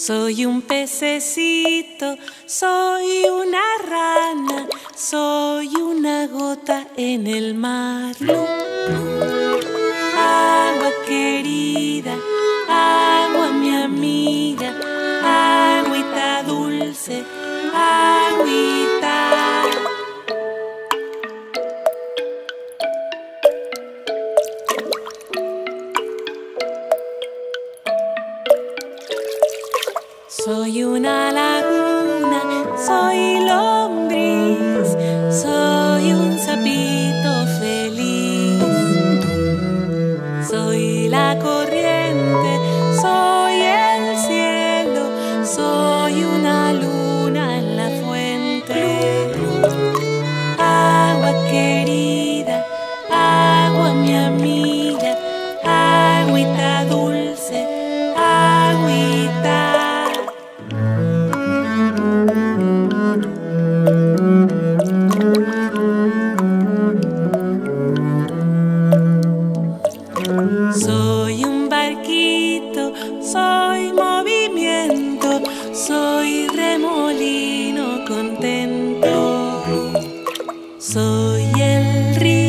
Soy un pececito, soy una rana, soy una gota en el mar. Agua querida, agua mi amiga, agüita dulce, agüita. Soy una laguna, soy lombriz, soy un sapito feliz. Soy la corriente, soy el cielo, soy una luna en la fuente. Agua querida, agua mi amiga, agüita dulce, agüita. Soy un barquito, soy movimiento, soy remolino contento. Soy el río.